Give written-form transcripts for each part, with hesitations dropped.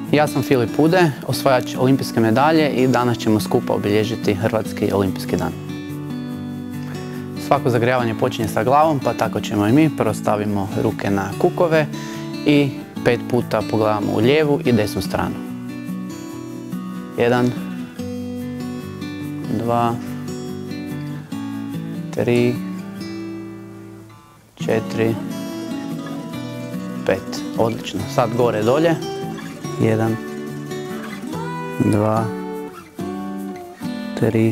Ja sam Filip Pude, osvajač olimpijske medalje i danas ćemo skupa obilježiti Hrvatski olimpijski dan. Svako zagrijavanje počinje sa glavom, pa tako ćemo i mi. Prvo stavimo ruke na kukove i 5 puta pogledamo u lijevu i desnu stranu. 1, 2, 3, 4, 5. Odlično. Sad gore dolje. 1, 2, 3,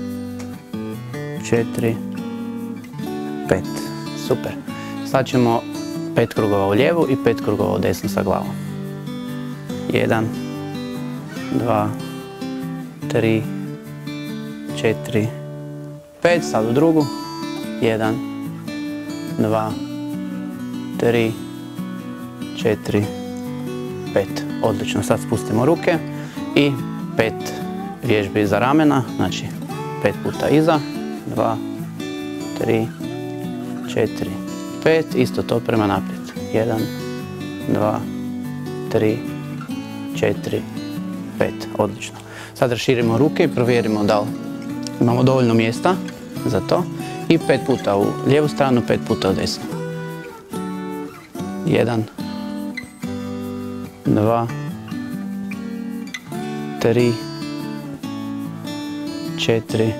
4, 5. Super. Sad ćemo 5 krugova u lijevu i 5 krugova u desnu sa glavom. 1, 2, 3, 4, 5. Sad u drugu. 1, 2, 3, 4, 5. Odlično. Sad spustimo ruke i 5 vježbi za ramena. Znači 5 puta iza. 2, 3, 4, 5. Isto to prema naprijed. 1, 2, 3, 4, 5. Odlično. Sad raširimo ruke i provjerimo da li imamo dovoljno mjesta za to. I 5 puta u lijevu stranu, 5 puta u desnu. 1, 2, 3, 4,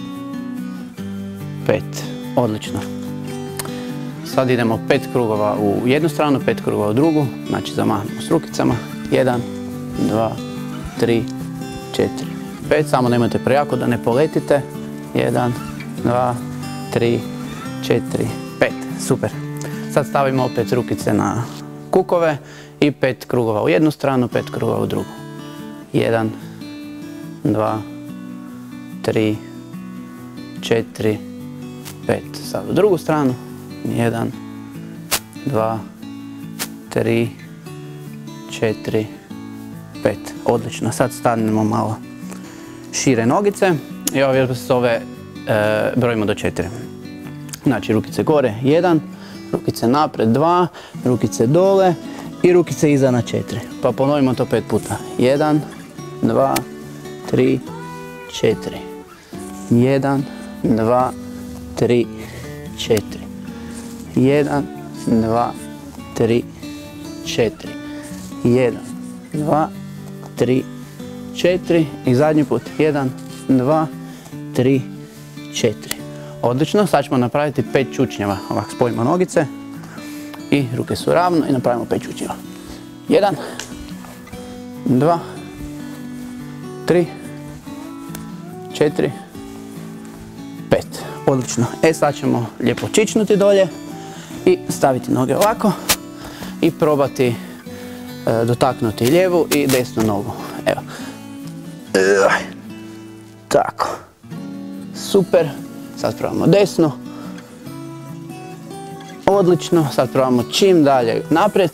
5. Odlično. Sad idemo 5 krugova u jednu stranu, 5 krugova u drugu. Znači zamahnemo s rukicama. 1, 2, 3, 4, 5. Samo nemojte prejako da ne poletite. 1, 2, 3, 4, 5. Super. Sad stavimo opet rukice na kukove i 5 krugova u jednu stranu, 5 krugova u drugu. 1, 2, 3, 4, 5. Sad u drugu stranu. 1, 2, 3, 4, 5. Odlično. Sad stanemo malo šire nogice i ova vježba se zove brojimo do 4. Znači rukice gore 1, rukice napred 2, rukice dole i rukice iza na 4. Pa ponovimo to 5 puta. 1, 2, 3, 4. 1, 2, 3, 4. 1, 2, 3, 4. 1, 2, 3, 4. I zadnji put. 1, 2, 3, 4. Odlično. Sad ćemo napraviti 5 čučnjeva. Ovako spojimo nogice i ruke su ravno i napravimo 5 čučnjeva. 1, 2, 3, 4, 5. Odlično. Sad ćemo lijepo čičnuti dolje i staviti noge ovako i probati dotaknuti lijevu i desnu nogu. Evo. Tako. Super. Sad probamo desnu. Odlično. Sad probamo čim dalje naprijed.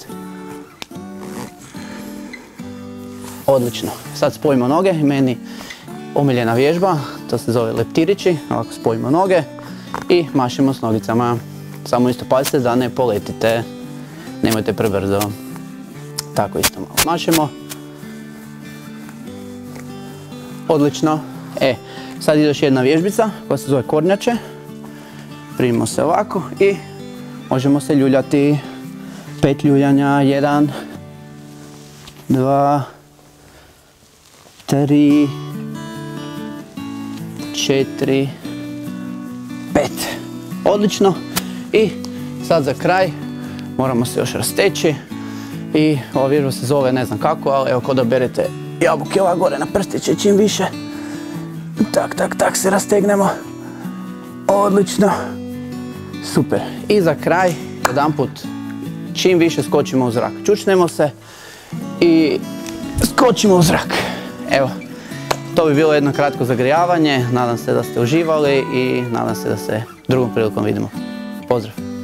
Odlično. Sad spojimo noge. Meni omiljena vježba. To se zove leptirići. Ovako spojimo noge i mašimo s nogicama. Samo isto pazite da ne poletite. Nemojte prebrzo. Tako isto malo mašemo. Odlično. Sad ide još jedna vježbica koja se zove kornjače. Primimo se ovako i možemo se ljuljati. 5 ljuljanja. 1, 2, 3, 4, 5. Odlično. I sad za kraj moramo se još rasteći. I ova vježba se zove ne znam kako, ali evo kod oberete jabuke ova gore na prstiće čim više. Tak se rastegnemo. Odlično. Super. I za kraj jedanput čim više skočimo u zrak. Čučnemo se i skočimo u zrak. Evo, to bi bilo jedno kratko zagrijavanje. Nadam se da ste uživali i nadam se da se drugom prilikom vidimo. Pozdrav!